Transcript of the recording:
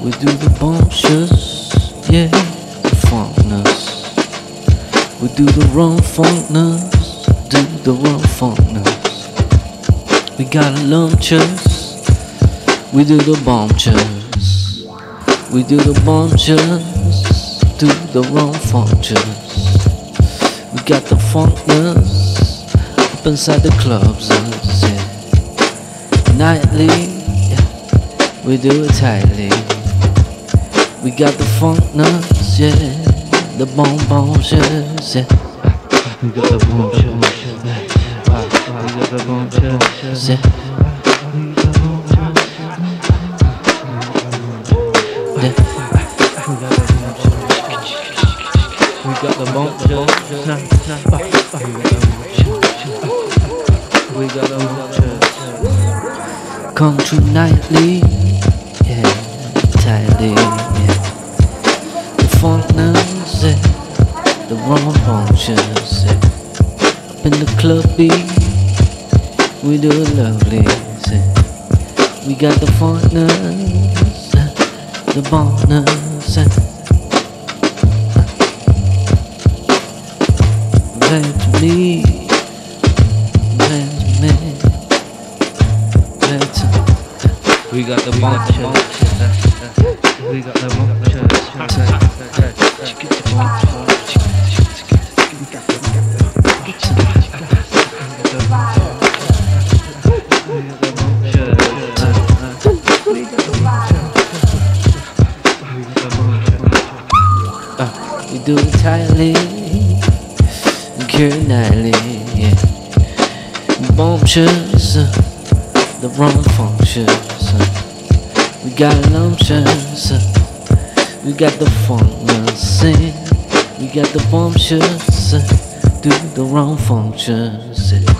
We do the Bomptious, yeah, the funkness. We do the rum funkness, do the rum funkness. We got a lumptious, we do the Bomptious. We do the Bomptious, do the rum funktious. We got the funkness up inside the clubs, yeah. Nightly, yeah, we do it tightly. We got the funkness, yeah, the Bomptious, yeah. We got the Bomptious, yeah. We got the Bomptious, yeah. We got the Bomptious, we got the Bomptious. Come true nightly, yeah, tightly, yeah. The funkness, yeah, the rum Bomptious, yeah. Up in the club beat, we do it lovely, yeah. We got the funkness, the bonkness, yeah. Glad to me, glad to me, glad to. We got the Bomptious, we got the Bomptious. We do it tightly, care nightly, yeah. Bomptious, the rum funktious. We got lumptious, we got the funkness, we got the Bomptious, do the rum funktious.